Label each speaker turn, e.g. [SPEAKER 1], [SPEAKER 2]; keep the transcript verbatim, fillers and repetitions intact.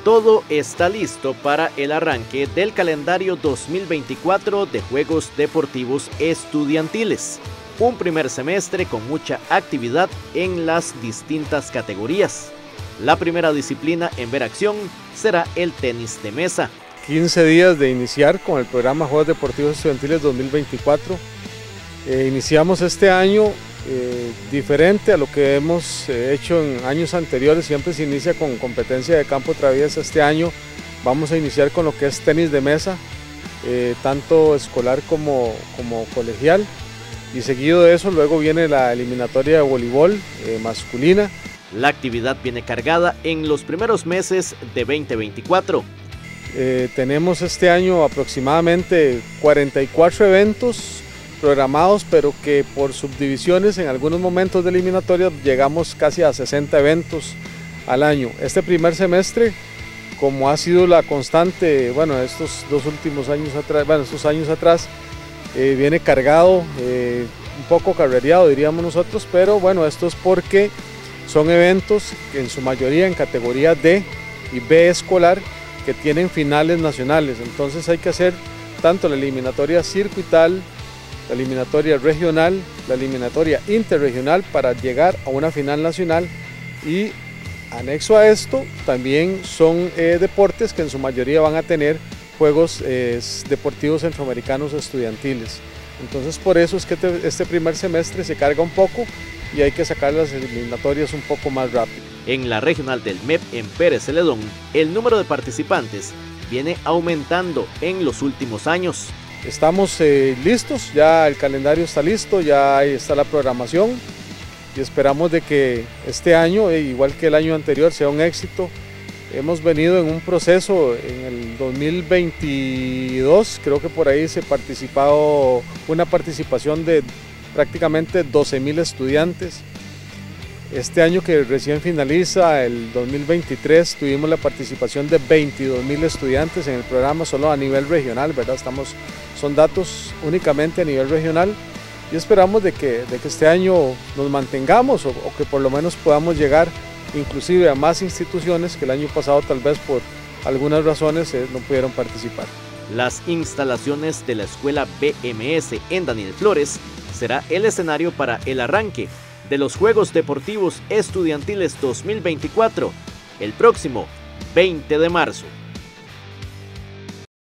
[SPEAKER 1] Todo está listo para el arranque del calendario dos mil veinticuatro de Juegos Deportivos Estudiantiles. Un primer semestre con mucha actividad en las distintas categorías. La primera disciplina en ver acción será el tenis de mesa.
[SPEAKER 2] quince días de iniciar con el programa Juegos Deportivos Estudiantiles dos mil veinticuatro. Eh, iniciamos este año eh, diferente a lo que hemos eh, hecho en años anteriores. Siempre se inicia con competencia de campo traviesa. Este año vamos a iniciar con lo que es tenis de mesa, eh, tanto escolar como, como colegial. Y seguido de eso luego viene la eliminatoria de voleibol eh, masculina.
[SPEAKER 1] La actividad viene cargada en los primeros meses de veinte veinticuatro.
[SPEAKER 2] Eh, tenemos este año aproximadamente cuarenta y cuatro eventos programados, pero que por subdivisiones en algunos momentos de eliminatoria llegamos casi a sesenta eventos al año. Este primer semestre, como ha sido la constante, bueno, estos dos últimos años atrás, bueno, estos años atrás, eh, viene cargado, eh, un poco carrereado diríamos nosotros, pero bueno, esto es porque son eventos que en su mayoría en categoría D y B escolar, que tienen finales nacionales. Entonces hay que hacer tanto la eliminatoria circuital, la eliminatoria regional, la eliminatoria interregional para llegar a una final nacional. Y anexo a esto también son eh, deportes que en su mayoría van a tener Juegos eh, Deportivos Centroamericanos Estudiantiles. Entonces por eso es que te, este primer semestre se carga un poco y hay que sacar las eliminatorias un poco más rápido.
[SPEAKER 1] En la regional del M E P en Pérez Celedón, el número de participantes viene aumentando en los últimos años.
[SPEAKER 2] Estamos eh, listos, ya el calendario está listo, ya ahí está la programación y esperamos de que este año, eh, igual que el año anterior, sea un éxito. Hemos venido en un proceso en el dos mil veintidós, creo que por ahí se ha participado una participación de prácticamente doce mil estudiantes. Este año que recién finaliza, el dos mil veintitrés, tuvimos la participación de veintidós mil estudiantes en el programa solo a nivel regional, ¿verdad? Estamos, son datos únicamente a nivel regional y esperamos de que, de que este año nos mantengamos o, o que por lo menos podamos llegar inclusive a más instituciones que el año pasado tal vez por algunas razones eh, no pudieron participar.
[SPEAKER 1] Las instalaciones de la escuela B M S en Daniel Flores será el escenario para el arranque de los Juegos Deportivos Estudiantiles dos mil veinticuatro el próximo veinte de marzo.